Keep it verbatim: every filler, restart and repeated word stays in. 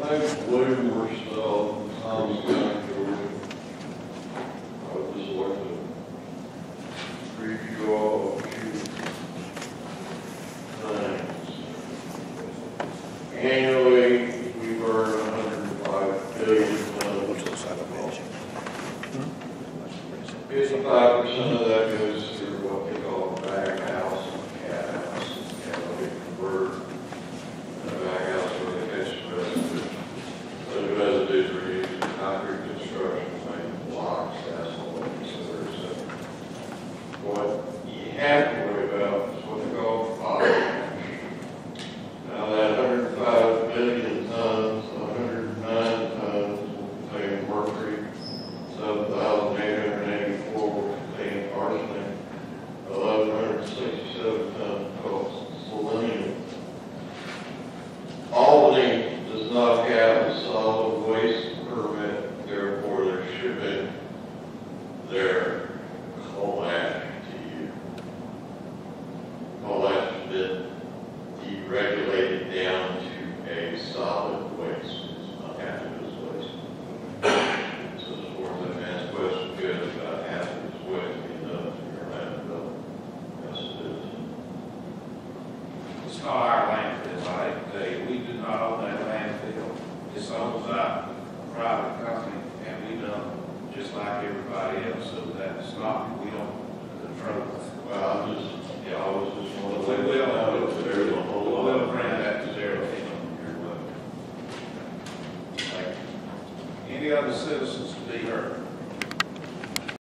think William or so, um, Georgia. I would just like to review all of you things. Annually, we burn one hundred five billion tons. fifty-five percent of that goes through what they call a bag house and cat house. And we convert the bag house where they catch the residue. Those residues are used in concrete construction, like blocks, asphalt, et cetera, et cetera. What you have to worry about is what they call fire ash. Now that one hundred five billion tons, one hundred nine tons will contain mercury, seven thousand eight hundred eighty-four will contain arsenic, eleven hundred sixty-seven tons called selenium. Albany does not have a solid waste permit, therefore they're shipping their coal ash to you. Coal ash has been deregulated down to a solid waste. It's not hazardous waste. So as far as that man's question goes about hazardous waste being done to your landfill, yes it is. It's not our landfill, I hate to tell you. We do not own that landfill. It's owned by a private company, and we done just like everybody else, so that's not, we don't control it. Well, I'm just, yeah, I was just one of We the. will, There's a whole lot. we'll bring that to their attention. Any other citizens to be heard?